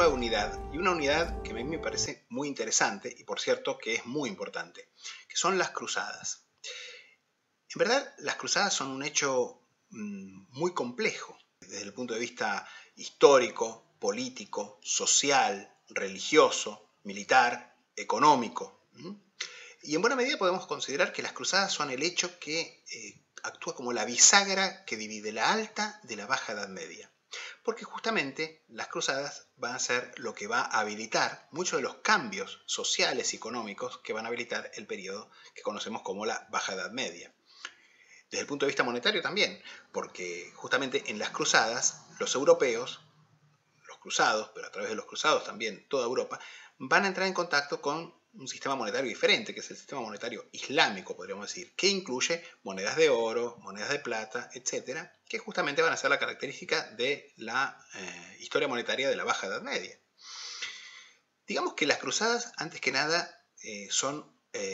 otra unidad, y una unidad que a mí me parece muy interesante y por cierto que es muy importante, que son las cruzadas. En verdad, las cruzadas son un hecho muy complejo desde el punto de vista histórico, político, social, religioso, militar, económico. Y en buena medida podemos considerar que las cruzadas son el hecho que actúa como la bisagra que divide la alta de la baja Edad Media. Porque justamente las cruzadas van a ser lo que va a habilitar muchos de los cambios sociales y económicos que van a habilitar el periodo que conocemos como la Baja Edad Media. Desde el punto de vista monetario también, porque justamente en las cruzadas los europeos, los cruzados, pero a través de los cruzados también toda Europa, van a entrar en contacto con un sistema monetario diferente, que es el sistema monetario islámico, podríamos decir, que incluye monedas de oro, monedas de plata, etcétera, que justamente van a ser la característica de la historia monetaria de la Baja Edad Media. Digamos que las cruzadas, antes que nada, son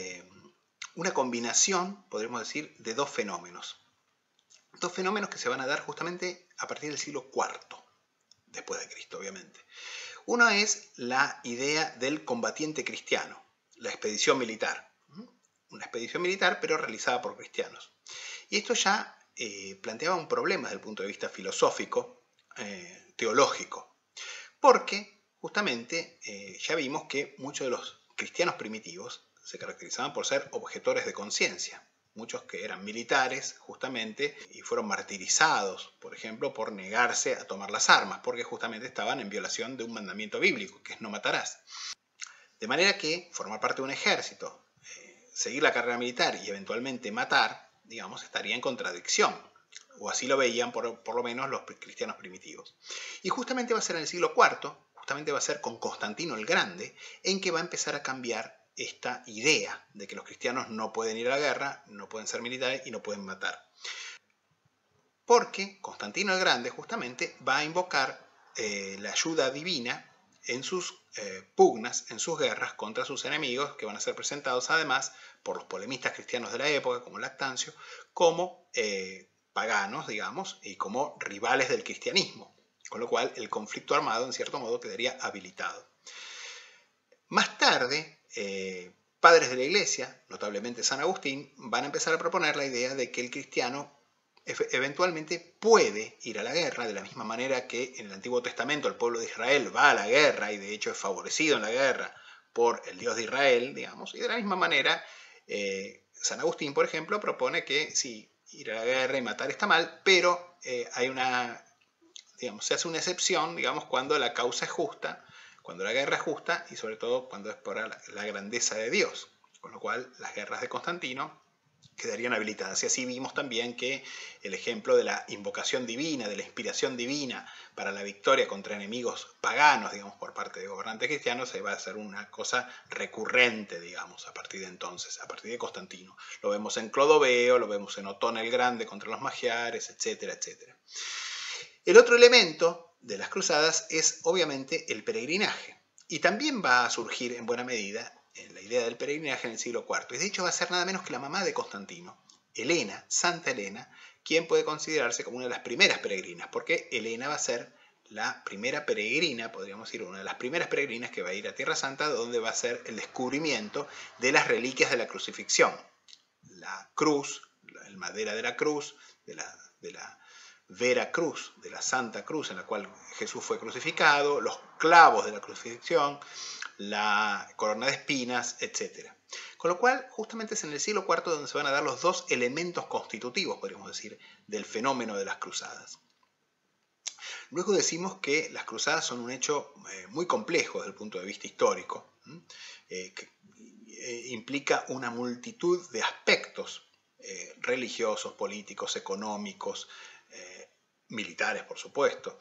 una combinación, podríamos decir, de dos fenómenos. Dos fenómenos que se van a dar justamente a partir del siglo IV, después de Cristo, obviamente. Uno es la idea del combatiente cristiano, la expedición militar. Una expedición militar, pero realizada por cristianos. Y esto ya planteaba un problema desde el punto de vista filosófico, teológico, porque justamente ya vimos que muchos de los cristianos primitivos se caracterizaban por ser objetores de conciencia. Muchos que eran militares, justamente, y fueron martirizados, por ejemplo, por negarse a tomar las armas, porque justamente estaban en violación de un mandamiento bíblico, que es no matarás. De manera que formar parte de un ejército, seguir la carrera militar y eventualmente matar, digamos, estaría en contradicción. O así lo veían por lo menos los cristianos primitivos. Y justamente va a ser en el siglo IV, justamente va a ser con Constantino el Grande, en que va a empezar a cambiar esta idea de que los cristianos no pueden ir a la guerra, no pueden ser militares y no pueden matar. Porque Constantino el Grande justamente va a invocar la ayuda divina en sus pugnas, en sus guerras contra sus enemigos, que van a ser presentados además por los polemistas cristianos de la época, como Lactancio, como paganos, digamos, y como rivales del cristianismo. Con lo cual el conflicto armado, en cierto modo, quedaría habilitado. Más tarde, padres de la Iglesia, notablemente San Agustín, van a empezar a proponer la idea de que el cristiano eventualmente puede ir a la guerra, de la misma manera que en el Antiguo Testamento el pueblo de Israel va a la guerra y de hecho es favorecido en la guerra por el Dios de Israel, digamos, y de la misma manera San Agustín, por ejemplo, propone que sí, ir a la guerra y matar está mal, pero hay se hace una excepción, digamos, cuando la causa es justa, cuando la guerra es justa y sobre todo cuando es por la grandeza de Dios. Con lo cual las guerras de Constantino quedarían habilitadas. Y así vimos también que el ejemplo de la invocación divina, de la inspiración divina para la victoria contra enemigos paganos, digamos, por parte de gobernantes cristianos, se va a hacer una cosa recurrente, digamos, a partir de entonces, a partir de Constantino. Lo vemos en Clodoveo, lo vemos en Otón el Grande contra los magiares, etcétera, etcétera. El otro elemento de las cruzadas es obviamente el peregrinaje. Y también va a surgir en buena medida en la idea del peregrinaje en el siglo IV. Y de hecho va a ser nada menos que la mamá de Constantino, Helena, Santa Helena, quien puede considerarse como una de las primeras peregrinas, porque Helena va a ser la primera peregrina, podríamos decir, una de las primeras peregrinas que va a ir a Tierra Santa, donde va a ser el descubrimiento de las reliquias de la crucifixión. La cruz, el madera de la cruz, de la Vera Cruz, de la Santa Cruz en la cual Jesús fue crucificado, los clavos de la crucifixión, la corona de espinas, etc. Con lo cual, justamente es en el siglo IV donde se van a dar los dos elementos constitutivos, podríamos decir, del fenómeno de las cruzadas. Luego decimos que las cruzadas son un hecho muy complejo desde el punto de vista histórico, que implica una multitud de aspectos religiosos, políticos, económicos, militares, por supuesto,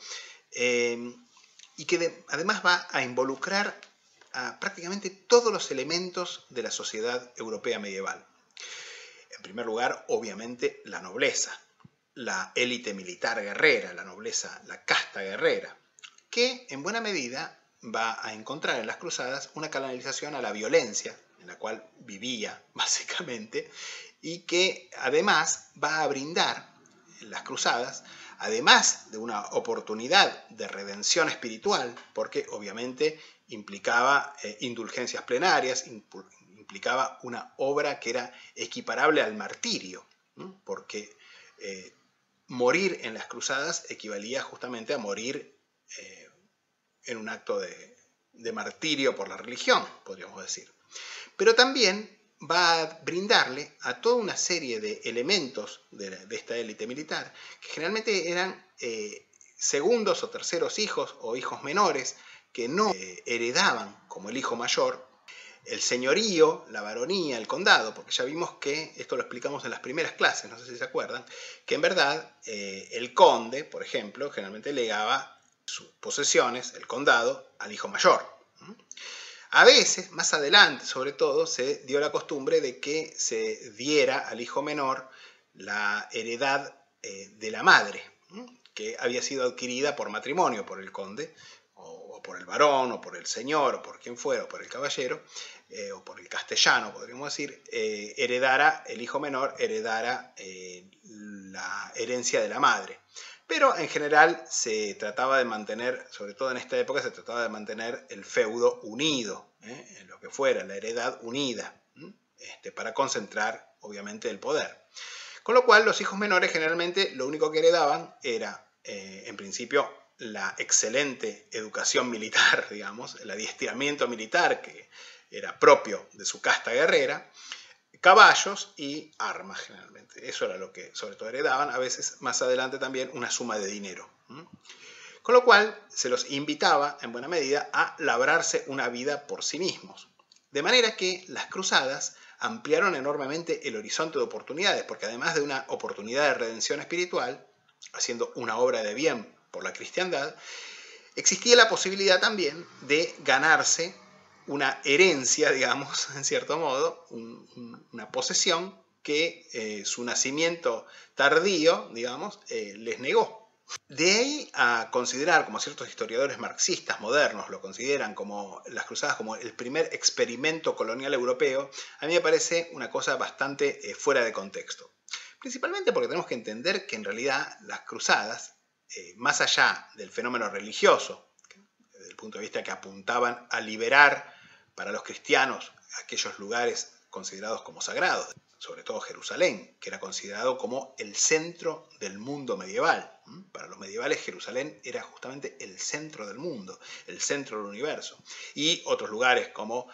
y que además va a involucrar a prácticamente todos los elementos de la sociedad europea medieval. En primer lugar, obviamente, la nobleza, la élite militar guerrera, la nobleza, la casta guerrera, que en buena medida va a encontrar en las cruzadas una canalización a la violencia, en la cual vivía básicamente, y que además va a brindar en las cruzadas además de una oportunidad de redención espiritual, porque obviamente implicaba indulgencias plenarias, implicaba una obra que era equiparable al martirio, ¿no? Porque morir en las cruzadas equivalía justamente a morir en un acto de martirio por la religión, podríamos decir. Pero también va a brindarle a toda una serie de elementos de esta élite militar, que generalmente eran segundos o terceros hijos o hijos menores, que no heredaban como el hijo mayor el señorío, la baronía, el condado, porque ya vimos que, esto lo explicamos en las primeras clases, no sé si se acuerdan, que en verdad el conde, por ejemplo, generalmente legaba sus posesiones, el condado, al hijo mayor. A veces, más adelante sobre todo, se dio la costumbre de que se diera al hijo menor la heredad de la madre, que había sido adquirida por matrimonio por el conde, o por el varón, o por el señor, o por quien fuera, o por el caballero, o por el castellano, podríamos decir, el hijo menor heredara la herencia de la madre. Pero en general se trataba de mantener, sobre todo en esta época, se trataba de mantener el feudo unido, en lo que fuera, la heredad unida, para concentrar obviamente el poder. Con lo cual los hijos menores generalmente lo único que heredaban era, en principio, la excelente educación militar, digamos, el adiestramiento militar que era propio de su casta guerrera, caballos y armas generalmente. Eso era lo que sobre todo heredaban, a veces más adelante también una suma de dinero. Con lo cual se los invitaba en buena medida a labrarse una vida por sí mismos. De manera que las cruzadas ampliaron enormemente el horizonte de oportunidades, porque además de una oportunidad de redención espiritual, haciendo una obra de bien por la cristiandad, existía la posibilidad también de ganarse una herencia, digamos, en cierto modo, una posesión que su nacimiento tardío, digamos, les negó. De ahí a considerar, como ciertos historiadores marxistas modernos lo consideran, como las cruzadas como el primer experimento colonial europeo, a mí me parece una cosa bastante fuera de contexto. Principalmente porque tenemos que entender que en realidad las cruzadas, más allá del fenómeno religioso, desde el punto de vista que apuntaban a liberar para los cristianos aquellos lugares considerados como sagrados, sobre todo Jerusalén, que era considerado como el centro del mundo medieval. Para los medievales Jerusalén era justamente el centro del mundo, el centro del universo. Y otros lugares como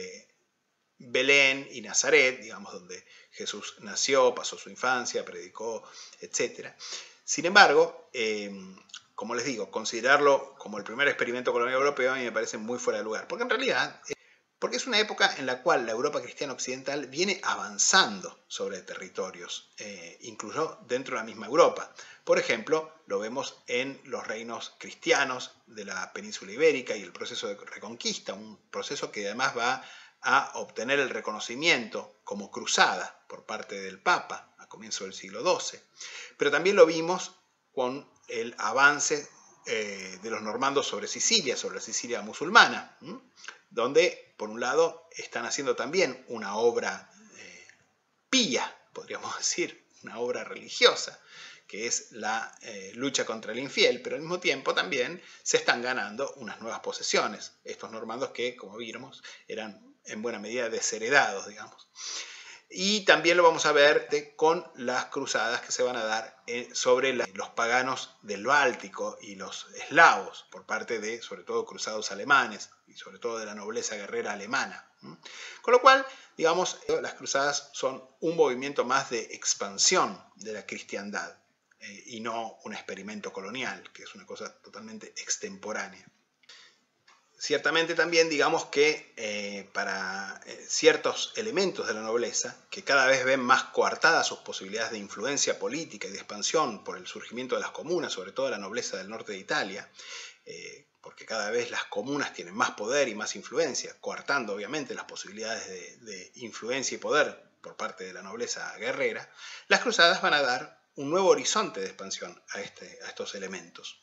Belén y Nazaret, digamos, donde Jesús nació, pasó su infancia, predicó, etc. Sin embargo, como les digo, considerarlo como el primer experimento colonial europeo a mí me parece muy fuera de lugar, porque en realidad porque es una época en la cual la Europa cristiana occidental viene avanzando sobre territorios, incluso dentro de la misma Europa. Por ejemplo, lo vemos en los reinos cristianos de la península ibérica y el proceso de reconquista, un proceso que además va a obtener el reconocimiento como cruzada por parte del Papa a comienzos del siglo XII. Pero también lo vimos con el avance de los normandos sobre la Sicilia musulmana, donde, por un lado, están haciendo también una obra pía, podríamos decir, una obra religiosa, que es la lucha contra el infiel, pero al mismo tiempo también se están ganando unas nuevas posesiones, estos normandos que, como vimos, eran en buena medida desheredados, digamos. Y también lo vamos a ver con las cruzadas que se van a dar sobre los paganos del Báltico y los eslavos, por parte de, sobre todo, cruzados alemanes y sobre todo de la nobleza guerrera alemana. Con lo cual, digamos, las cruzadas son un movimiento más de expansión de la cristiandad y no un experimento colonial, que es una cosa totalmente extemporánea. Ciertamente también digamos que para ciertos elementos de la nobleza, que cada vez ven más coartadas sus posibilidades de influencia política y de expansión por el surgimiento de las comunas, sobre todo la nobleza del norte de Italia, porque cada vez las comunas tienen más poder y más influencia, coartando obviamente las posibilidades de influencia y poder por parte de la nobleza guerrera, las cruzadas van a dar un nuevo horizonte de expansión a estos elementos.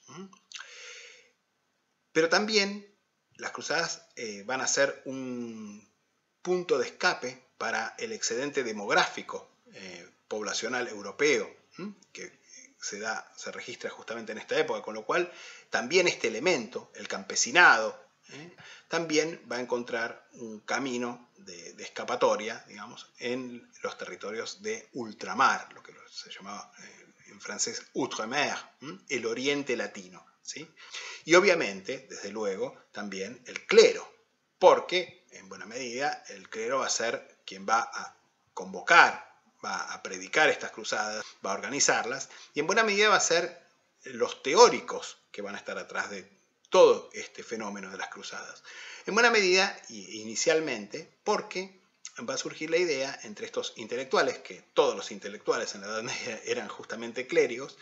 Pero también las cruzadas van a ser un punto de escape para el excedente demográfico poblacional europeo, que se registra justamente en esta época, con lo cual también este elemento, el campesinado, también va a encontrar un camino de escapatoria, digamos, en los territorios de ultramar, lo que se llamaba en francés Outremer, el oriente latino, ¿sí? Y obviamente, desde luego, también el clero, porque en buena medida el clero va a ser quien va a convocar, va a predicar estas cruzadas, va a organizarlas, y en buena medida va a ser los teóricos que van a estar atrás de todo este fenómeno de las cruzadas. En buena medida, inicialmente, porque va a surgir la idea entre estos intelectuales, que todos los intelectuales en la Edad Media eran justamente clérigos,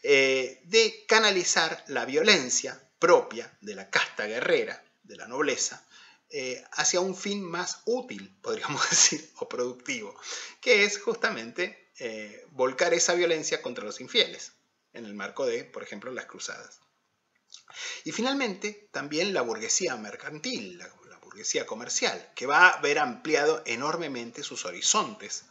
de canalizar la violencia propia de la casta guerrera, de la nobleza, hacia un fin más útil, podríamos decir, o productivo, que es justamente volcar esa violencia contra los infieles, en el marco de, por ejemplo, las cruzadas. Y finalmente, también la burguesía mercantil, la burguesía comercial, que va a ver ampliado enormemente sus horizontes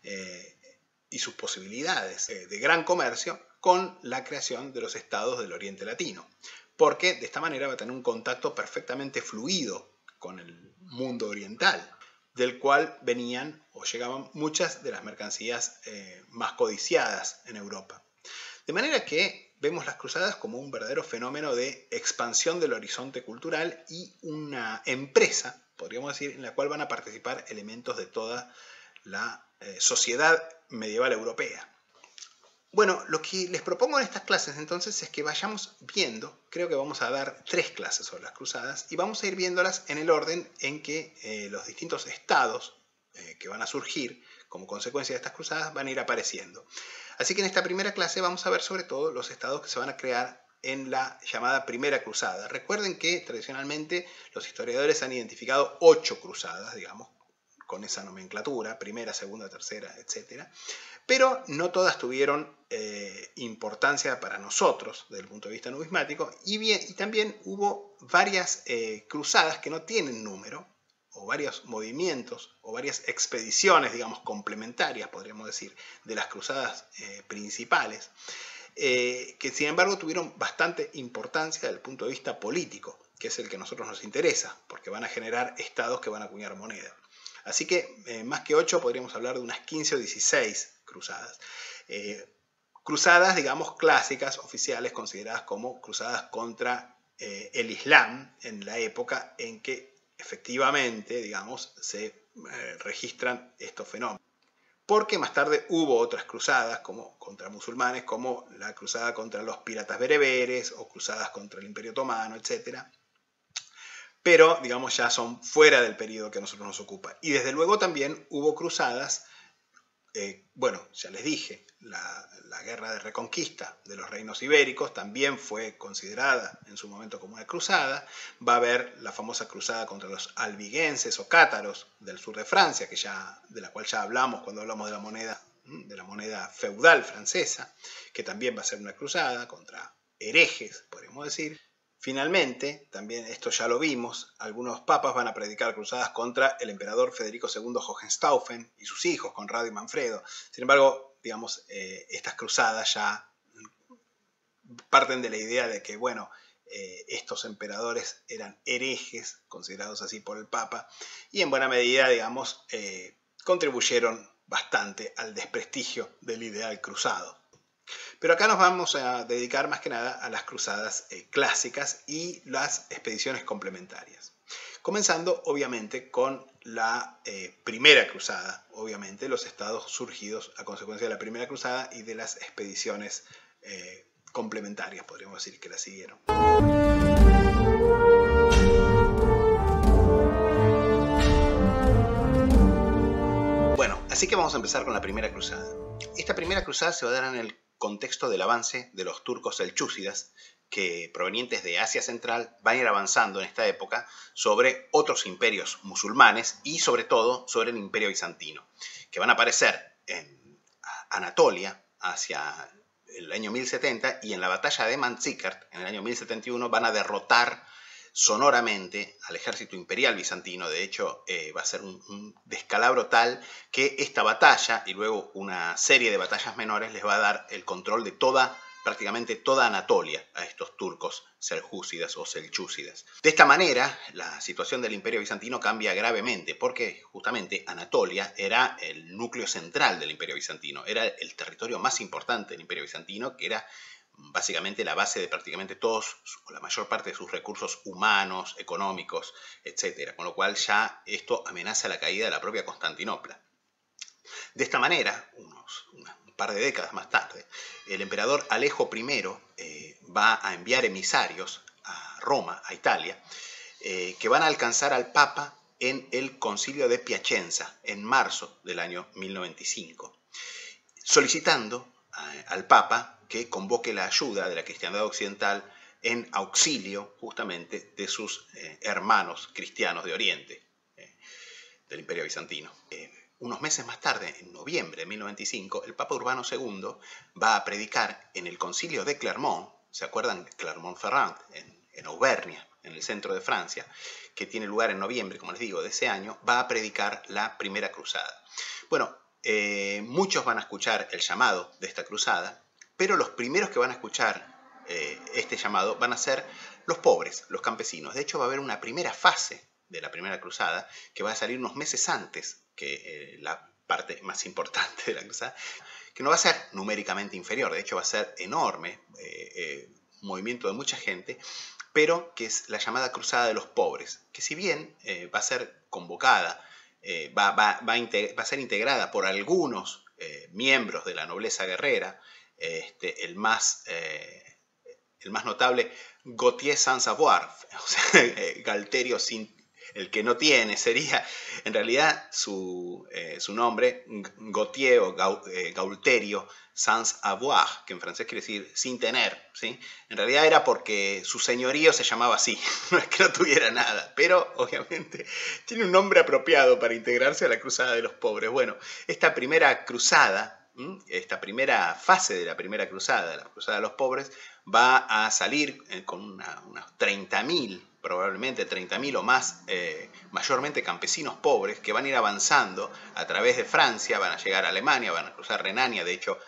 y sus posibilidades de gran comercio con la creación de los estados del Oriente Latino, porque de esta manera va a tener un contacto perfectamente fluido con el mundo oriental, del cual venían o llegaban muchas de las mercancías más codiciadas en Europa. De manera que vemos las cruzadas como un verdadero fenómeno de expansión del horizonte cultural y una empresa, podríamos decir, en la cual van a participar elementos de toda la sociedad medieval europea. Bueno, lo que les propongo en estas clases entonces es que vayamos viendo, creo que vamos a dar 3 clases sobre las cruzadas y vamos a ir viéndolas en el orden en que los distintos estados que van a surgir como consecuencia de estas cruzadas van a ir apareciendo. Así que en esta primera clase vamos a ver sobre todo los estados que se van a crear en la llamada Primera Cruzada. Recuerden que tradicionalmente los historiadores han identificado 8 cruzadas, digamos, con esa nomenclatura, primera, segunda, tercera, etc. Pero no todas tuvieron importancia para nosotros desde el punto de vista numismático y también hubo varias cruzadas que no tienen número, o varios movimientos o varias expediciones, digamos, complementarias, podríamos decir, de las cruzadas principales, que sin embargo tuvieron bastante importancia desde el punto de vista político, que es el que a nosotros nos interesa, porque van a generar estados que van a acuñar moneda. Así que más que 8 podríamos hablar de unas 15 o 16 cruzadas. Cruzadas, digamos, clásicas, oficiales, consideradas como cruzadas contra el Islam en la época en que efectivamente, digamos, se registran estos fenómenos. Porque más tarde hubo otras cruzadas como contra musulmanes, como la cruzada contra los piratas bereberes o cruzadas contra el Imperio Otomano, etc. Pero, digamos, ya son fuera del periodo que a nosotros nos ocupa. Y desde luego también hubo cruzadas, bueno, ya les dije, la guerra de reconquista de los reinos ibéricos también fue considerada en su momento como una cruzada. Va a haber la famosa cruzada contra los albigenses o cátaros del sur de Francia, de la cual ya hablamos cuando hablamos de la moneda feudal francesa, que también va a ser una cruzada contra herejes, podríamos decir. Finalmente, también esto ya lo vimos, algunos papas van a predicar cruzadas contra el emperador Federico II Hohenstaufen y sus hijos, Conrado y Manfredo. Sin embargo, digamos, estas cruzadas ya parten de la idea de que, bueno, estos emperadores eran herejes, considerados así por el Papa, y en buena medida, digamos, contribuyeron bastante al desprestigio del ideal cruzado. Pero acá nos vamos a dedicar más que nada a las cruzadas clásicas y las expediciones complementarias. Comenzando obviamente con la primera cruzada, obviamente los estados surgidos a consecuencia de la primera cruzada y de las expediciones complementarias, podríamos decir, que la siguieron. Bueno, así que vamos a empezar con la primera cruzada. Esta primera cruzada se va a dar en el contexto del avance de los turcos selyúcidas, que provenientes de Asia Central van a ir avanzando en esta época sobre otros imperios musulmanes y sobre todo sobre el imperio bizantino, que van a aparecer en Anatolia hacia el año 1070 y en la batalla de Manzikert en el año 1071 van a derrotar sonoramente al ejército imperial bizantino. De hecho, va a ser un descalabro tal que esta batalla y luego una serie de batallas menores les va a dar el control de prácticamente toda Anatolia a estos turcos seljúcidas o selchúcidas. De esta manera, la situación del Imperio Bizantino cambia gravemente, porque justamente Anatolia era el núcleo central del Imperio Bizantino, era el territorio más importante del Imperio Bizantino, que era básicamente la base de prácticamente todos, o la mayor parte de sus recursos humanos, económicos, etc. Con lo cual ya esto amenaza la caída de la propia Constantinopla. De esta manera, un par de décadas más tarde, el emperador Alejo I va a enviar emisarios a Roma, a Italia, que van a alcanzar al Papa en el Concilio de Piacenza, en marzo del año 1095, solicitando al Papa que convoque la ayuda de la cristiandad occidental en auxilio justamente de sus hermanos cristianos de Oriente, del Imperio Bizantino. Unos meses más tarde, en noviembre de 1095, el Papa Urbano II va a predicar en el Concilio de Clermont. ¿Se acuerdan? Clermont-Ferrand, en Auvernia, en el centro de Francia, que tiene lugar en noviembre, como les digo, de ese año, va a predicar la Primera Cruzada. Bueno, muchos van a escuchar el llamado de esta cruzada, pero los primeros que van a escuchar este llamado van a ser los pobres, los campesinos. De hecho, va a haber una primera fase de la Primera Cruzada que va a salir unos meses antes que la parte más importante de la cruzada, que no va a ser numéricamente inferior, de hecho va a ser enorme, un movimiento de mucha gente, pero que es la llamada Cruzada de los Pobres, que si bien va a ser convocada, va a ser integrada por algunos miembros de la nobleza guerrera, el más notable, Gautier sans avoir, o sea, Galterio sin... El que no tiene sería, en realidad, su nombre, Gautier o Gaulterio sans avoir, que en francés quiere decir sin tener, ¿sí? En realidad era porque su señorío se llamaba así, no es que no tuviera nada, pero obviamente tiene un nombre apropiado para integrarse a la Cruzada de los Pobres. Bueno, esta primera cruzada, esta primera fase de la Primera Cruzada, la Cruzada de los Pobres, va a salir con unos 30.000, probablemente 30.000 o más, mayormente campesinos pobres, que van a ir avanzando a través de Francia, van a llegar a Alemania, van a cruzar Renania. De hecho,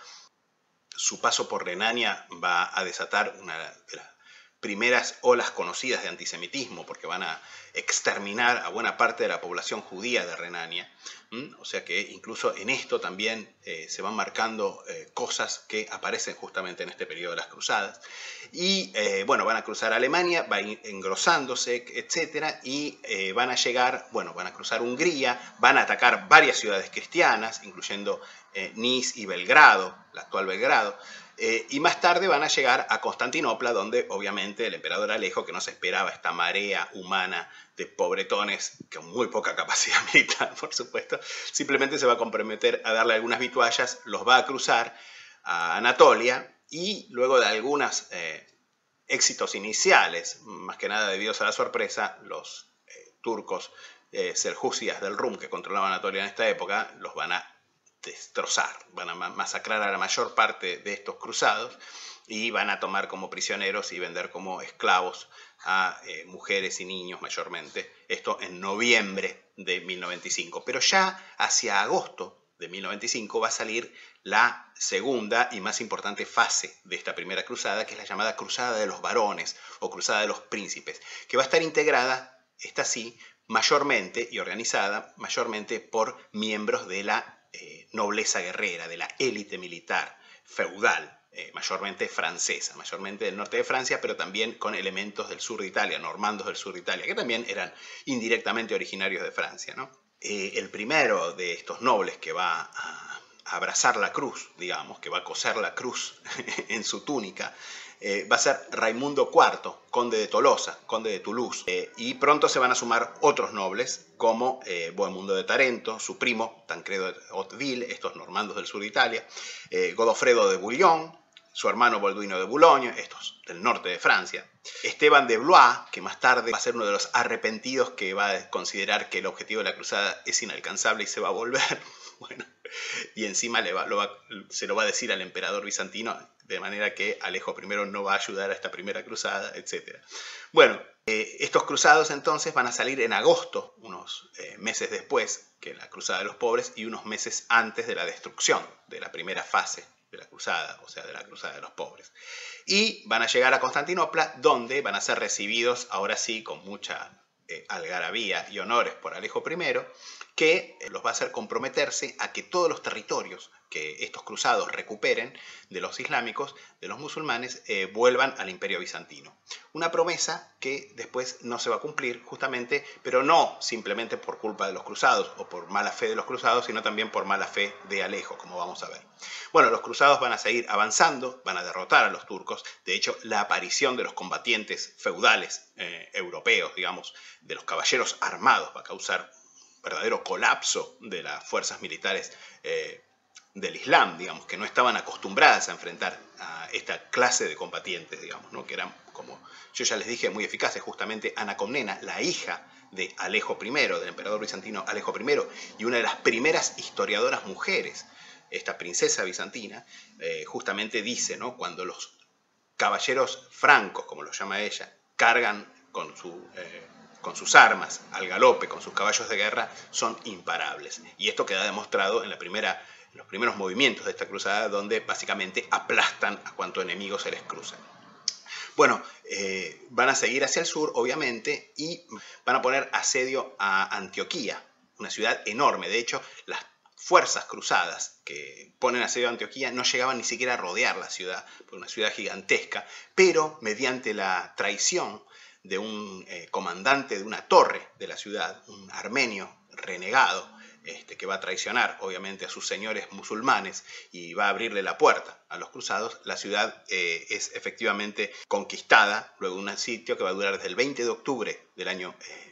su paso por Renania va a desatar una de las primeras olas conocidas de antisemitismo, porque van a exterminar a buena parte de la población judía de Renania. O sea que incluso en esto también se van marcando cosas que aparecen justamente en este periodo de las cruzadas. Y bueno, van a cruzar Alemania, va a ir engrosándose, etcétera, y van a llegar, bueno, van a cruzar Hungría, van a atacar varias ciudades cristianas, incluyendo Niš y Belgrado, la actual Belgrado. Y más tarde van a llegar a Constantinopla, donde obviamente el emperador Alejo, que no se esperaba esta marea humana de pobretones con muy poca capacidad militar, por supuesto, simplemente se va a comprometer a darle algunas vituallas, los va a cruzar a Anatolia y luego de algunos éxitos iniciales, más que nada debidos a la sorpresa, los turcos seljúcidas del Rum, que controlaban Anatolia en esta época, los van a destrozar, van a masacrar a la mayor parte de estos cruzados y van a tomar como prisioneros y vender como esclavos a mujeres y niños mayormente. Esto en noviembre de 1095. Pero ya hacia agosto de 1095 va a salir la segunda y más importante fase de esta primera cruzada, que es la llamada Cruzada de los Varones o Cruzada de los Príncipes, que va a estar integrada, esta sí, mayormente y organizada mayormente por miembros de la nobleza guerrera, de la élite militar feudal, mayormente francesa, mayormente del norte de Francia, pero también con elementos del sur de Italia, normandos del sur de Italia, que también eran indirectamente originarios de Francia, ¿no? El primero de estos nobles que va a abrazar la cruz, digamos, que va a coser la cruz en su túnica, va a ser Raimundo IV, conde de Tolosa, conde de Toulouse, y pronto se van a sumar otros nobles como Bohemundo de Tarento, su primo Tancredo de Hauteville, estos normandos del sur de Italia, Godofredo de Bouillon, su hermano Balduino de Boulogne, estos del norte de Francia, Esteban de Blois, que más tarde va a ser uno de los arrepentidos que va a considerar que el objetivo de la cruzada es inalcanzable y se va a volver, Bueno, y encima se lo va a decir al emperador bizantino, de manera que Alejo I no va a ayudar a esta primera cruzada, etc. Bueno, estos cruzados entonces van a salir en agosto, unos meses después que la cruzada de los pobres y unos meses antes de la destrucción de la primera fase de la cruzada, o sea, de la cruzada de los pobres. Y van a llegar a Constantinopla, donde van a ser recibidos, ahora sí, con mucha algarabía y honores por Alejo I, que los va a hacer comprometerse a que todos los territorios que estos cruzados recuperen de los islámicos, de los musulmanes, vuelvan al imperio bizantino. Una promesa que después no se va a cumplir justamente, pero no simplemente por culpa de los cruzados o por mala fe de los cruzados, sino también por mala fe de Alejo, como vamos a ver. Bueno, los cruzados van a seguir avanzando, van a derrotar a los turcos. De hecho, la aparición de los combatientes feudales europeos, digamos, de los caballeros armados, va a causar verdadero colapso de las fuerzas militares del Islam, digamos, que no estaban acostumbradas a enfrentar a esta clase de combatientes, digamos, ¿no? Que eran, como yo ya les dije, muy eficaces. Justamente Ana Comnena, la hija de Alejo I, del emperador bizantino Alejo I, y una de las primeras historiadoras mujeres, esta princesa bizantina, justamente dice, ¿no? Cuando los caballeros francos, como los llama ella, cargan con sus armas al galope, con sus caballos de guerra, son imparables. Y esto queda demostrado en los primeros movimientos de esta cruzada, donde básicamente aplastan a cuanto enemigo se les cruza. Bueno, van a seguir hacia el sur, obviamente, y van a poner asedio a Antioquía, una ciudad enorme. De hecho, las fuerzas cruzadas que ponen asedio a Antioquía no llegaban ni siquiera a rodear la ciudad, porque una ciudad gigantesca, pero mediante la traición de un comandante de una torre de la ciudad, un armenio renegado, que va a traicionar obviamente a sus señores musulmanes y va a abrirle la puerta a los cruzados, la ciudad es efectivamente conquistada luego de un sitio que va a durar desde el 20 de octubre del año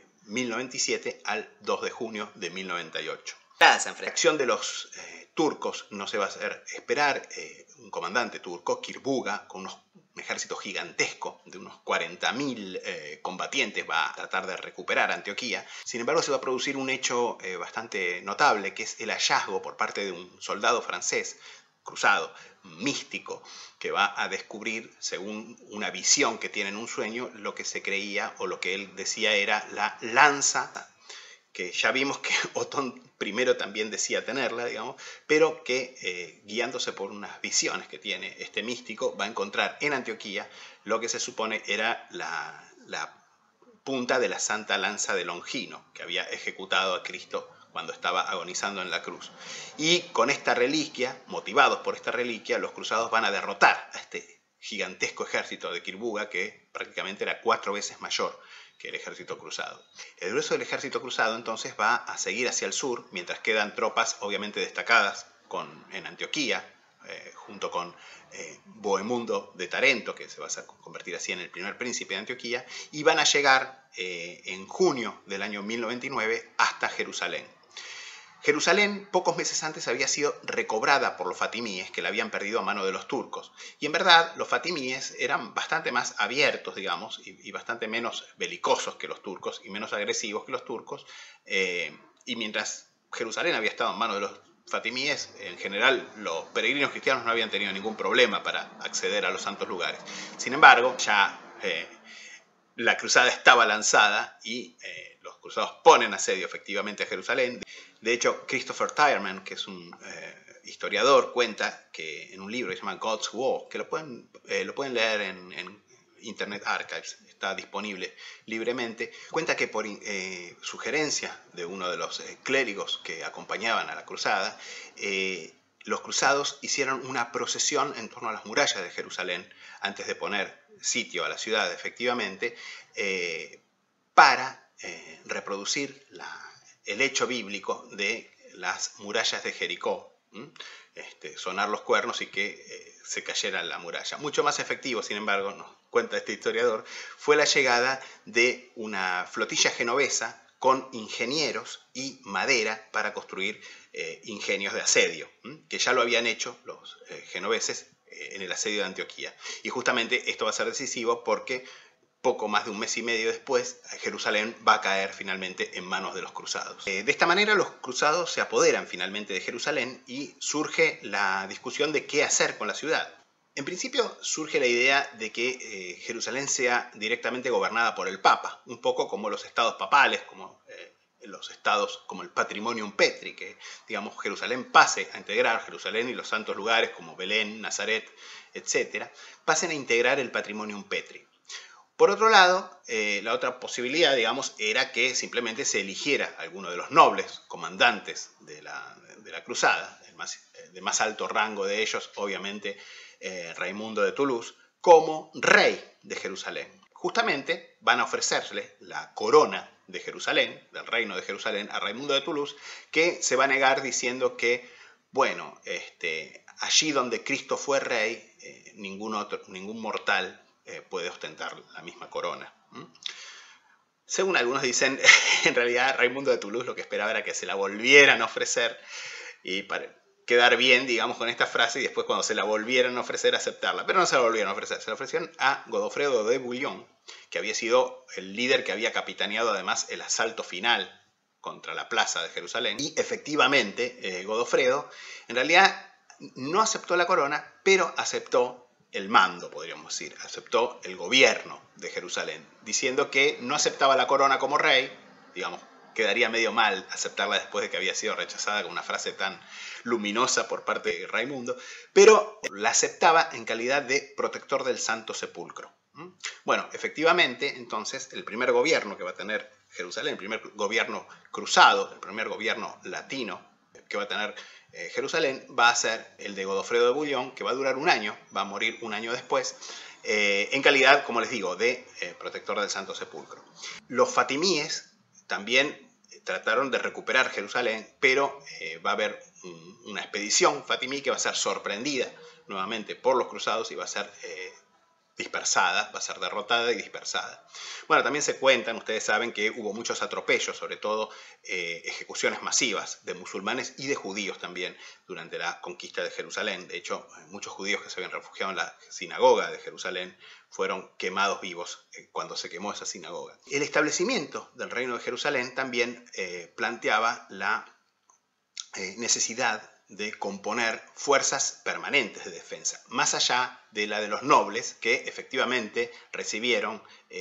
1097 al 2 de junio de 1098. La acción de los turcos no se va a hacer esperar. Un comandante turco, Kirbuga, con un ejército gigantesco de unos 40.000 combatientes, va a tratar de recuperar Antioquía. Sin embargo, se va a producir un hecho bastante notable, que es el hallazgo por parte de un soldado francés cruzado, místico, que va a descubrir, según una visión que tiene en un sueño, lo que se creía o lo que él decía era la lanza, que ya vimos que Otón I también decía tenerla, digamos, pero que guiándose por unas visiones que tiene este místico, va a encontrar en Antioquía lo que se supone era la punta de la Santa Lanza de Longino, que había ejecutado a Cristo cuando estaba agonizando en la cruz. Y con esta reliquia, motivados por esta reliquia, los cruzados van a derrotar a este gigantesco ejército de Kirbuga, que prácticamente era 4 veces mayor que el ejército cruzado. El grueso del ejército cruzado entonces va a seguir hacia el sur, mientras quedan tropas obviamente destacadas en Antioquía, junto con Bohemundo de Tarento, que se va a convertir así en el primer príncipe de Antioquía, y van a llegar en junio del año 1099 hasta Jerusalén. Jerusalén, pocos meses antes, había sido recobrada por los fatimíes, que la habían perdido a mano de los turcos. Y en verdad, los fatimíes eran bastante más abiertos, digamos, y bastante menos belicosos que los turcos, y menos agresivos que los turcos. Y mientras Jerusalén había estado en manos de los fatimíes, en general, los peregrinos cristianos no habían tenido ningún problema para acceder a los santos lugares. Sin embargo, ya la cruzada estaba lanzada y los cruzados ponen asedio efectivamente a Jerusalén. De hecho, Christopher Tyerman, que es un historiador, cuenta que en un libro que se llama God's War, que lo pueden leer en Internet Archives, está disponible libremente, cuenta que por sugerencia de uno de los clérigos que acompañaban a la cruzada, los cruzados hicieron una procesión en torno a las murallas de Jerusalén antes de poner sitio a la ciudad, efectivamente, para reproducir el hecho bíblico de las murallas de Jericó, sonar los cuernos y que se cayera la muralla. Mucho más efectivo, sin embargo, nos cuenta este historiador, fue la llegada de una flotilla genovesa con ingenieros y madera para construir ingenios de asedio, que ya lo habían hecho los genoveses en el asedio de Antioquía. Y justamente esto va a ser decisivo porque poco más de un mes y medio después, Jerusalén va a caer finalmente en manos de los cruzados. De esta manera los cruzados se apoderan finalmente de Jerusalén y surge la discusión de qué hacer con la ciudad. En principio surge la idea de que Jerusalén sea directamente gobernada por el Papa, un poco como los estados papales, como los estados como el Patrimonium Petri, que digamos Jerusalén pase a integrar, Jerusalén y los santos lugares como Belén, Nazaret, etc., pasen a integrar el Patrimonium Petri. Por otro lado, la otra posibilidad, digamos, era que simplemente se eligiera alguno de los nobles comandantes de la cruzada, de más alto rango de ellos, obviamente Raimundo de Toulouse, como rey de Jerusalén. Justamente van a ofrecerle la corona de Jerusalén, del reino de Jerusalén, a Raimundo de Toulouse, que se va a negar diciendo que, bueno, allí donde Cristo fue rey, ningún mortal puede ostentar la misma corona. Según algunos dicen, en realidad Raimundo de Toulouse lo que esperaba era que se la volvieran a ofrecer y para quedar bien, digamos, con esta frase y después cuando se la volvieran a ofrecer aceptarla. Pero no se la volvieron a ofrecer, se la ofrecieron a Godofredo de Bouillon, que había sido el líder que había capitaneado además el asalto final contra la plaza de Jerusalén. Y efectivamente, Godofredo en realidad no aceptó la corona, pero aceptó el mando, podríamos decir, aceptó el gobierno de Jerusalén, diciendo que no aceptaba la corona como rey, digamos, quedaría medio mal aceptarla después de que había sido rechazada con una frase tan luminosa por parte de Raimundo, pero la aceptaba en calidad de protector del Santo Sepulcro. Bueno, efectivamente, entonces, el primer gobierno que va a tener Jerusalén, el primer gobierno cruzado, el primer gobierno latino que va a tener Jerusalén, va a ser el de Godofredo de Bouillon, que va a durar un año, va a morir un año después, en calidad, como les digo, de protector del Santo Sepulcro. Los fatimíes también trataron de recuperar Jerusalén, pero va a haber una expedición fatimí que va a ser sorprendida nuevamente por los cruzados y va a ser dispersada, va a ser derrotada y dispersada. Bueno, también se cuentan, ustedes saben que hubo muchos atropellos, sobre todo ejecuciones masivas de musulmanes y de judíos también durante la conquista de Jerusalén. De hecho, muchos judíos que se habían refugiado en la sinagoga de Jerusalén fueron quemados vivos cuando se quemó esa sinagoga. El establecimiento del reino de Jerusalén también planteaba la necesidad de componer fuerzas permanentes de defensa, más allá de la de los nobles que efectivamente recibieron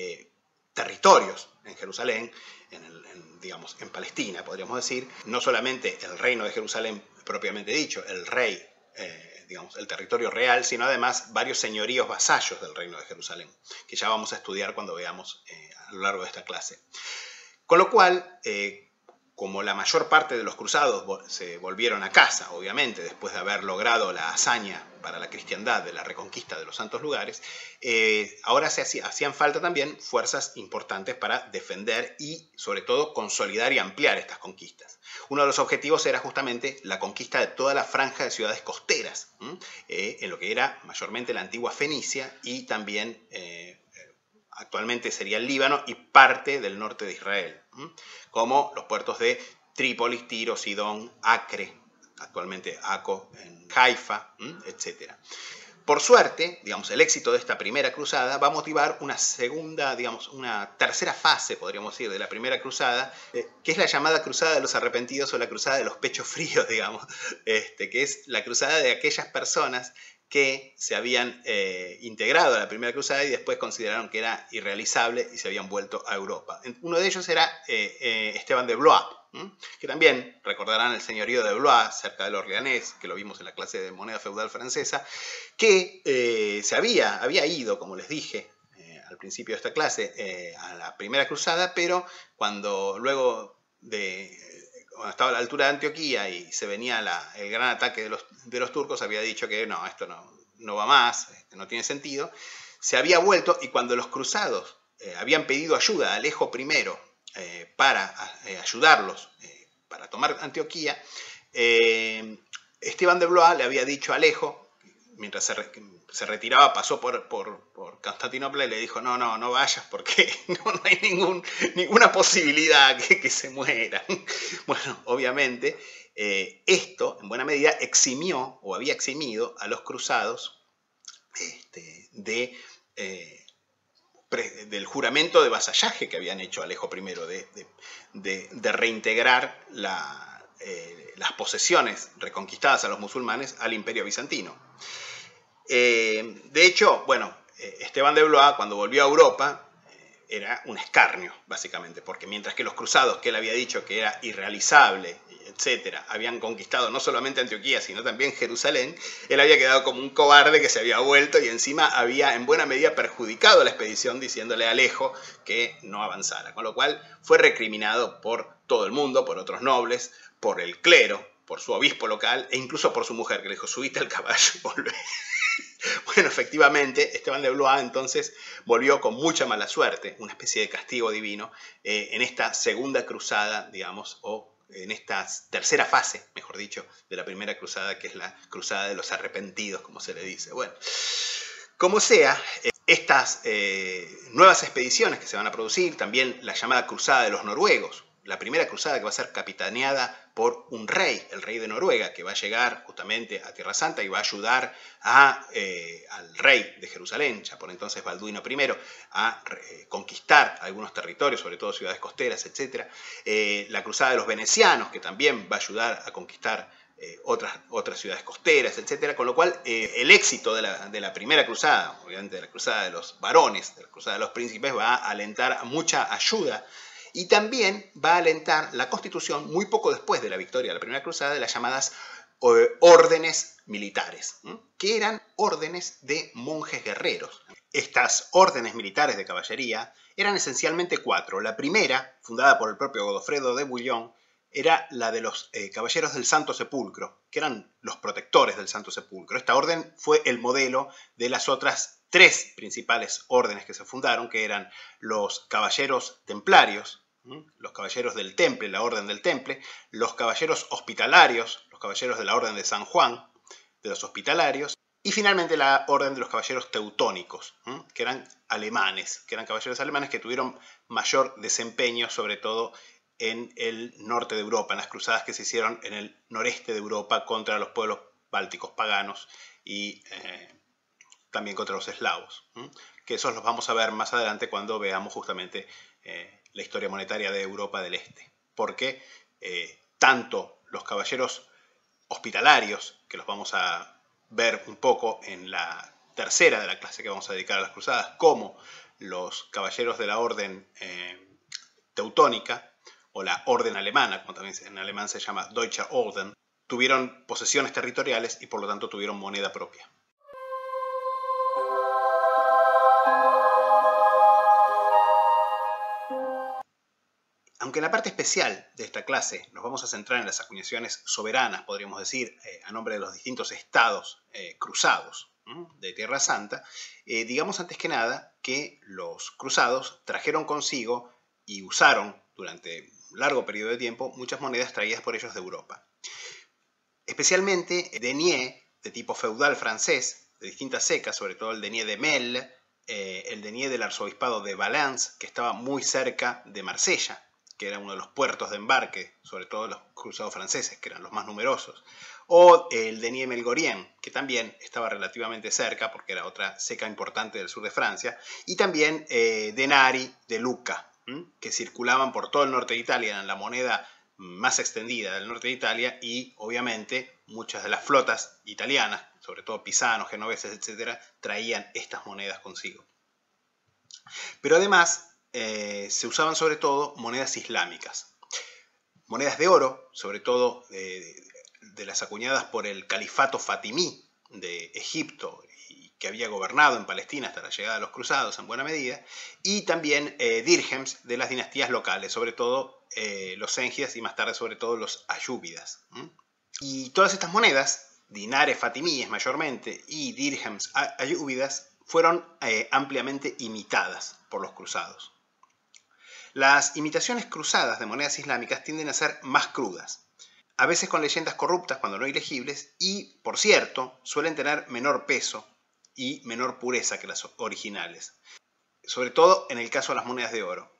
territorios en Jerusalén, digamos, en Palestina, podríamos decir, no solamente el reino de Jerusalén propiamente dicho, el rey, digamos, el territorio real, sino además varios señoríos vasallos del reino de Jerusalén, que ya vamos a estudiar cuando veamos a lo largo de esta clase. Con lo cual, como la mayor parte de los cruzados se volvieron a casa, obviamente, después de haber logrado la hazaña para la cristiandad de la reconquista de los santos lugares, ahora hacían falta también fuerzas importantes para defender y, sobre todo, consolidar y ampliar estas conquistas. Uno de los objetivos era justamente la conquista de toda la franja de ciudades costeras, en lo que era mayormente la antigua Fenicia y también actualmente sería el Líbano y parte del norte de Israel, como los puertos de Trípolis, Tiro, Sidón, Acre, actualmente Aco, en Haifa, etc. Por suerte, digamos, el éxito de esta primera cruzada va a motivar una segunda, digamos, una tercera fase, podríamos decir, de la primera cruzada, que es la llamada cruzada de los arrepentidos o la cruzada de los pechos fríos, digamos, que es la cruzada de aquellas personas que se habían integrado a la primera cruzada y después consideraron que era irrealizable y se habían vuelto a Europa. Uno de ellos era Esteban de Blois, que también recordarán el señorío de Blois, cerca del Orleanés, que lo vimos en la clase de moneda feudal francesa, que se había ido, como les dije al principio de esta clase, a la primera cruzada, pero cuando luego cuando estaba a la altura de Antioquía y se venía el gran ataque de los turcos, había dicho que no, esto no va más, no tiene sentido. Se había vuelto y cuando los cruzados habían pedido ayuda a Alejo I para ayudarlos para tomar Antioquía, Esteban de Blois le había dicho a Alejo, mientras se retiraba, pasó por Constantinopla y le dijo, no vayas porque no hay ninguna posibilidad que se mueran. Bueno, obviamente, esto en buena medida eximió o había eximido a los cruzados de del juramento de vasallaje que habían hecho Alejo I de reintegrar las posesiones reconquistadas a los musulmanes al Imperio Bizantino. De hecho, bueno, Esteban de Blois, cuando volvió a Europa, era un escarnio, básicamente, porque mientras que los cruzados, que él había dicho que era irrealizable, etcétera, habían conquistado no solamente Antioquía, sino también Jerusalén, él había quedado como un cobarde que se había vuelto y encima había en buena medida perjudicado a la expedición diciéndole a Alejo que no avanzara. Con lo cual fue recriminado por todo el mundo, por otros nobles, por el clero, por su obispo local e incluso por su mujer, que le dijo: subite al caballo y volvé. Bueno, efectivamente, Esteban de Blois entonces volvió con mucha mala suerte, una especie de castigo divino, en esta segunda cruzada, digamos, o en esta tercera fase, mejor dicho, de la primera cruzada, que es la cruzada de los arrepentidos, como se le dice. Bueno, como sea, estas nuevas expediciones que se van a producir, también la llamada cruzada de los noruegos, la primera cruzada que va a ser capitaneada por un rey, el rey de Noruega, que va a llegar justamente a Tierra Santa y va a ayudar al rey de Jerusalén, ya por entonces Balduino I, a conquistar algunos territorios, sobre todo ciudades costeras, etc. La cruzada de los venecianos, que también va a ayudar a conquistar otras ciudades costeras, etc. Con lo cual, el éxito de la primera cruzada, obviamente de la cruzada de los varones, de la cruzada de los príncipes, va a alentar a mucha ayuda. Y también va a alentar la constitución, muy poco después de la victoria de la primera cruzada, de las llamadas órdenes militares, que eran órdenes de monjes guerreros. Estas órdenes militares de caballería eran esencialmente 4. La primera, fundada por el propio Godofredo de Bouillon, era la de los caballeros del Santo Sepulcro, que eran los protectores del Santo Sepulcro. Esta orden fue el modelo de las otras 3 principales órdenes que se fundaron, que eran los caballeros templarios, los caballeros del Temple, la Orden del Temple, los caballeros hospitalarios, los caballeros de la Orden de San Juan, de los hospitalarios, y finalmente la Orden de los caballeros teutónicos, que eran alemanes, que eran caballeros alemanes que tuvieron mayor desempeño, sobre todo en el norte de Europa, en las cruzadas que se hicieron en el noreste de Europa contra los pueblos bálticos paganos y también contra los eslavos, que esos los vamos a ver más adelante cuando veamos justamente la historia monetaria de Europa del Este, porque tanto los caballeros hospitalarios, que los vamos a ver un poco en la tercera de la clase que vamos a dedicar a las cruzadas, como los caballeros de la orden teutónica, o la orden alemana, como también en alemán se llama Deutscher Orden, tuvieron posesiones territoriales y por lo tanto tuvieron moneda propia. Aunque en la parte especial de esta clase nos vamos a centrar en las acuñaciones soberanas, podríamos decir, a nombre de los distintos estados cruzados de Tierra Santa, digamos antes que nada que los cruzados trajeron consigo y usaron durante un largo periodo de tiempo muchas monedas traídas por ellos de Europa. Especialmente deniers de tipo feudal francés, de distintas secas, sobre todo el denier de Melle, el denier del arzobispado de Valence, que estaba muy cerca de Marsella, que era uno de los puertos de embarque, sobre todo los cruzados franceses, que eran los más numerosos, o el denier Melgorien, que también estaba relativamente cerca, porque era otra seca importante del sur de Francia, y también denari de Lucca, que circulaban por todo el norte de Italia, eran la moneda más extendida del norte de Italia, y obviamente muchas de las flotas italianas, sobre todo pisanos, genoveses, etc., traían estas monedas consigo. Pero además se usaban sobre todo monedas islámicas, monedas de oro, sobre todo de las acuñadas por el califato fatimí de Egipto, que había gobernado en Palestina hasta la llegada de los cruzados en buena medida, y también dirhems de las dinastías locales, sobre todo los zengidas y más tarde sobre todo los ayúbidas. Y todas estas monedas, dinares fatimíes mayormente y dirhems ayúbidas, fueron ampliamente imitadas por los cruzados. Las imitaciones cruzadas de monedas islámicas tienden a ser más crudas, a veces con leyendas corruptas cuando no ilegibles y, por cierto, suelen tener menor peso y menor pureza que las originales, sobre todo en el caso de las monedas de oro.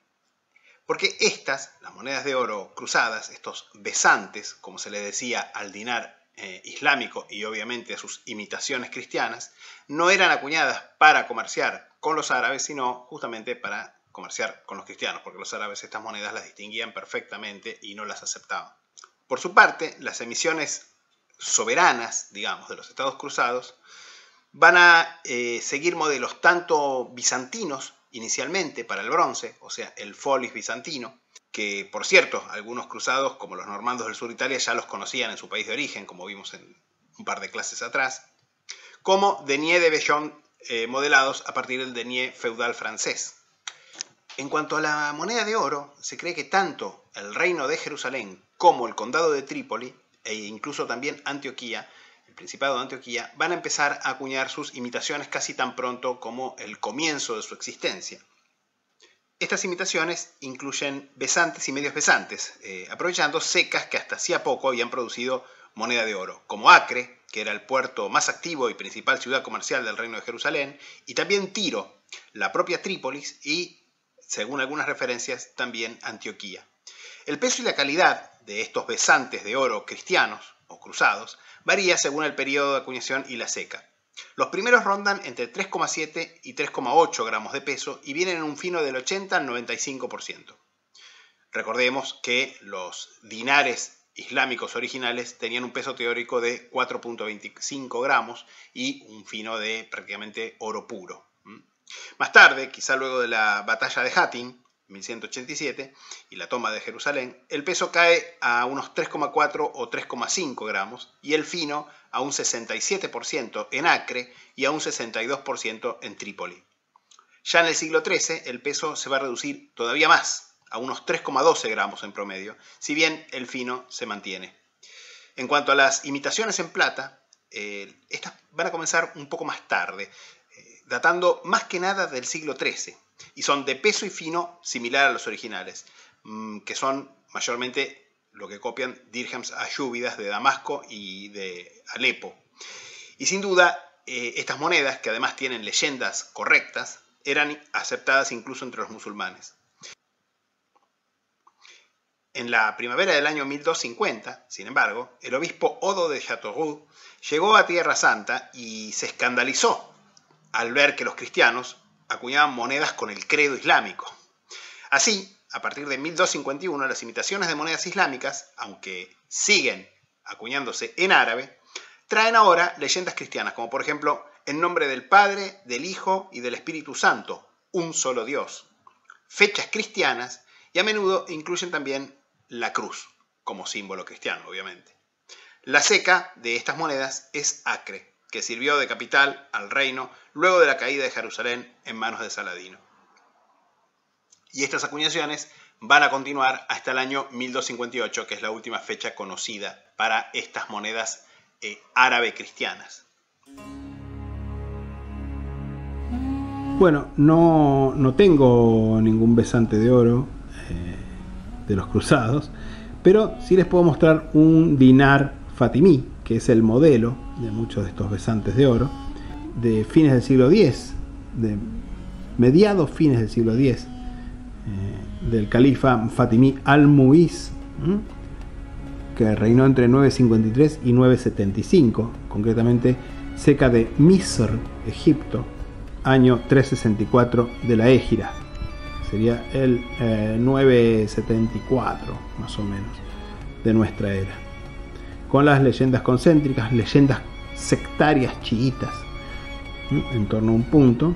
Porque estas, las monedas de oro cruzadas, estos besantes, como se le decía al dinar islámico y obviamente a sus imitaciones cristianas, no eran acuñadas para comerciar con los árabes, sino justamente para comerciar con los cristianos, porque los árabes estas monedas las distinguían perfectamente y no las aceptaban. Por su parte, las emisiones soberanas, digamos, de los Estados Cruzados, van a seguir modelos tanto bizantinos inicialmente para el bronce, o sea, el folis bizantino, que por cierto, algunos cruzados, como los normandos del sur de Italia, ya los conocían en su país de origen, como vimos en un par de clases atrás, como deniers de Vellon modelados a partir del denier feudal francés. En cuanto a la moneda de oro, se cree que tanto el reino de Jerusalén como el condado de Trípoli, e incluso también Antioquía, el Principado de Antioquía, van a empezar a acuñar sus imitaciones casi tan pronto como el comienzo de su existencia. Estas imitaciones incluyen besantes y medios besantes, aprovechando secas que hasta hacía poco habían producido moneda de oro, como Acre, que era el puerto más activo y principal ciudad comercial del reino de Jerusalén, y también Tiro, la propia Trípolis y, según algunas referencias, también Antioquía. El peso y la calidad de estos besantes de oro cristianos o cruzados varía según el periodo de acuñación y la ceca. Los primeros rondan entre 3,7 y 3,8 gramos de peso y vienen en un fino del 80 al 95%. Recordemos que los dinares islámicos originales tenían un peso teórico de 4,25 gramos y un fino de prácticamente oro puro. Más tarde, quizá luego de la batalla de Hattin, 1187, y la toma de Jerusalén, el peso cae a unos 3,4 o 3,5 gramos y el fino a un 67% en Acre y a un 62% en Trípoli. Ya en el siglo XIII el peso se va a reducir todavía más, a unos 3,12 gramos en promedio, si bien el fino se mantiene. En cuanto a las imitaciones en plata, estas van a comenzar un poco más tarde, datando más que nada del siglo XIII, y son de peso y fino similar a los originales, que son mayormente lo que copian dirhams ayúbidas de Damasco y de Alepo. Y sin duda, estas monedas, que además tienen leyendas correctas, eran aceptadas incluso entre los musulmanes. En la primavera del año 1250, sin embargo, el obispo Odo de Châteauroux llegó a Tierra Santa y se escandalizó al ver que los cristianos acuñaban monedas con el credo islámico. Así, a partir de 1251, las imitaciones de monedas islámicas, aunque siguen acuñándose en árabe, traen ahora leyendas cristianas, como por ejemplo, en nombre del Padre, del Hijo y del Espíritu Santo, un solo Dios. Fechas cristianas y a menudo incluyen también la cruz, como símbolo cristiano, obviamente. La ceca de estas monedas es Acre, que sirvió de capital al reino luego de la caída de Jerusalén en manos de Saladino. Y estas acuñaciones van a continuar hasta el año 1258, que es la última fecha conocida para estas monedas árabe cristianas. Bueno, no tengo ningún besante de oro de los cruzados, pero sí les puedo mostrar un dinar fatimí, que es el modelo de muchos de estos besantes de oro, de fines del siglo X, de mediados fines del siglo X, del califa fatimí al-Mu'iz, que reinó entre 953 y 975, concretamente cerca de Misr, Egipto, año 364 de la Égira. Sería el 974, más o menos, de nuestra era. Con las leyendas concéntricas, leyendas sectarias chiitas, en torno a un punto.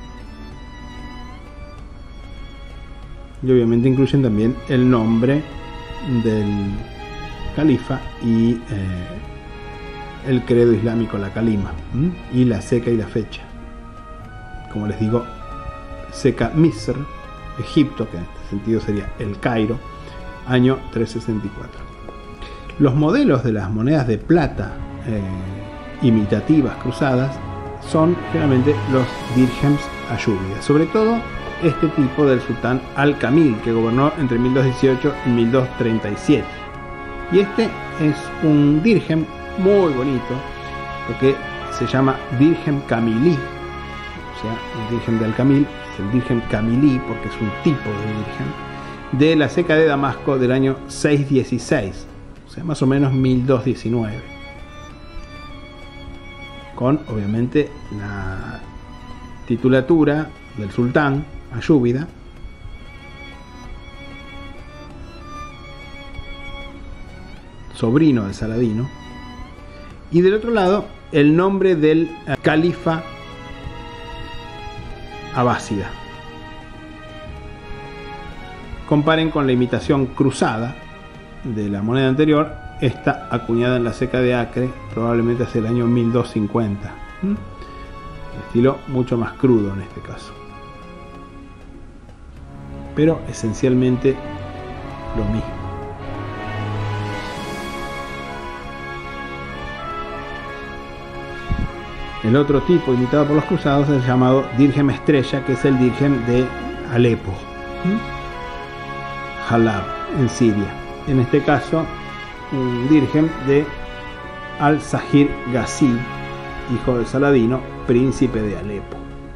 Y obviamente incluyen también el nombre del califa y el credo islámico, la calima, y la ceca y la fecha. Como les digo, ceca Misr, Egipto, que en este sentido sería el Cairo, año 364. Los modelos de las monedas de plata imitativas cruzadas son generalmente los dirhams ayúbidas, sobre todo este tipo del sultán Al-Kamil, que gobernó entre 1218 y 1237. Y este es un dirham muy bonito, lo que se llama dirham kamilí, o sea, el dirham de Al-Kamil es el dirham kamilí porque es un tipo de dirham, de la ceca de Damasco del año 616, o sea, más o menos 1219. con obviamente la titulatura del sultán ayúbida, sobrino de Saladino, y del otro lado el nombre del califa abásida. Comparen con la imitación cruzada de la moneda anterior, esta acuñada en la Ceca de Acre probablemente hacia el año 1250. Estilo mucho más crudo en este caso, pero esencialmente lo mismo. El otro tipo imitado por los cruzados es el llamado dirhem estrella, que es el dirhem de Alepo, Halab, en Siria. En este caso, un dirhem de Al-Zahir Ghazi, hijo de Saladino, príncipe de Alepo.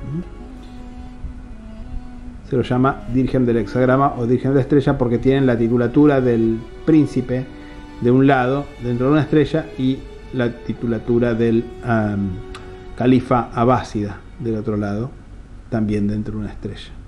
Se lo llama dirhem del hexagrama o dirhem de estrella porque tienen la titulatura del príncipe de un lado dentro de una estrella y la titulatura del califa abásida del otro lado también dentro de una estrella.